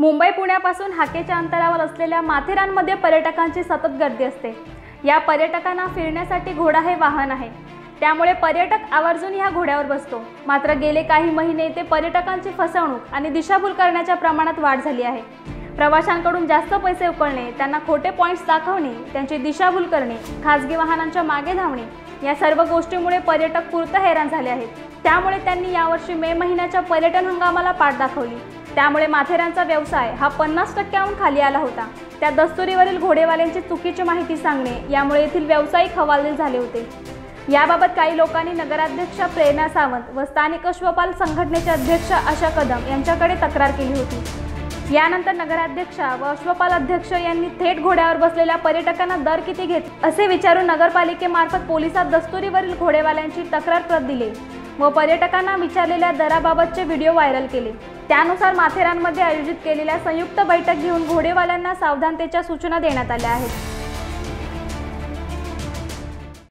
मुंबई पुण्यापासून हाकेच्या अंतरावर असलेल्या माथेरानमध्ये पर्यटकांची सतत गर्दी असते। या पर्यटकांना फिरण्यासाठी घोडा हे वाहन आहे, त्यामुळे पर्यटक आवर्जून या घोड्यावर बसतो। मात्र गेले काही महिने ते पर्यटकांची फसवणूक आणि दिशाभूल करण्याच्या प्रमाणात वाढ झाली आहे। प्रवाशांकडून जास्त पैसे उकळणे, त्यांना खोटे पॉइंट्स दाखवणे, त्यांची दिशाभूल करणे, खासगी वाहनांच्या मागे धावणे या सर्व गोष्टींमुळे पर्यटक पूर्णतः हैराण झाले आहेत। त्यामुळे त्यांनी यावर्षी मे महिन्याच्या पर्यटन हंगामाला पाठ दाखवली। त्यामुळे माथेरानचा व्यवसाय हा 50%हून खाली आला होता। त्या दस्तुरीवरील घोडेवाल्यांची चुकीची माहिती सांगणे यामुळे येथील व्यावसायिक हवालदिल झाले होते। याबाबत काही लोकांनी नगराध्यक्ष प्रेरणा सावंत व स्थानिक अश्वपाल संघटनेचे अध्यक्ष आशा कदम यांच्याकडे तक्रार केली होती। यानंतर नगराध्यक्ष व अश्वपाल अध्यक्ष यांनी थेट घोड्यावर बसलेल्या पर्यटकांना दर किती घेत असे विचारून नगरपालिकेमार्फत पोलिसात दस्तुरीवरील घोडेवाल्यांची तक्रार प्रत दिली व पर्यटकांना विचारलेल्या दराबाबतचे व्हिडिओ व्हायरल केले। त्यानुसार माथेरानमध्ये आयोजित केलेल्या संयुक्त बैठक घेऊन घोडेवाल्यांना सावधानतेच्या सूचना देण्यात आल्या आहेत।